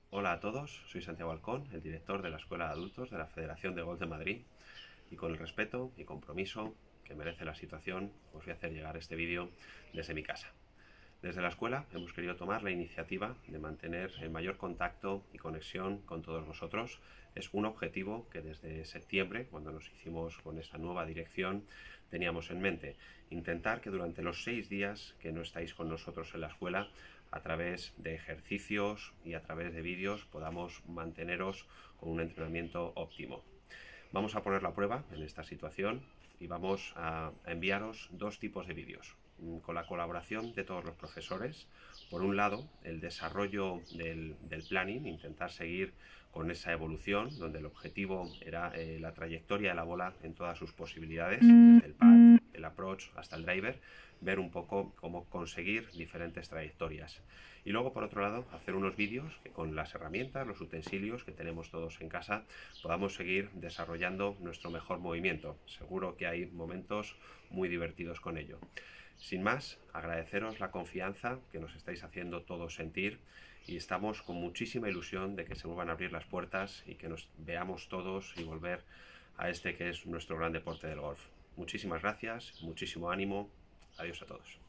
Hola a todos, soy Santiago Alcón, el director de la Escuela de Adultos de la Federación de Golf de Madrid, y con el respeto y compromiso que merece la situación os voy a hacer llegar este vídeo desde mi casa. Desde la escuela hemos querido tomar la iniciativa de mantener el mayor contacto y conexión con todos vosotros. Es un objetivo que desde septiembre, cuando nos hicimos con esta nueva dirección, teníamos en mente. Intentar que durante los 6 días que no estáis con nosotros en la escuela, a través de ejercicios y a través de vídeos, podamos manteneros con un entrenamiento óptimo. Vamos a poner la prueba en esta situación y vamos a enviaros dos tipos de vídeos con la colaboración de todos los profesores. Por un lado, el desarrollo del planning, intentar seguir con esa evolución, donde el objetivo era la trayectoria de la bola en todas sus posibilidades, desde el pad, el approach hasta el driver, ver un poco cómo conseguir diferentes trayectorias. Y luego, por otro lado, hacer unos vídeos que con las herramientas, los utensilios que tenemos todos en casa, podamos seguir desarrollando nuestro mejor movimiento. Seguro que hay momentos muy divertidos con ello. Sin más, agradeceros la confianza que nos estáis haciendo todos sentir, y estamos con muchísima ilusión de que se vuelvan a abrir las puertas y que nos veamos todos y volver a este que es nuestro gran deporte del golf. Muchísimas gracias, muchísimo ánimo, adiós a todos.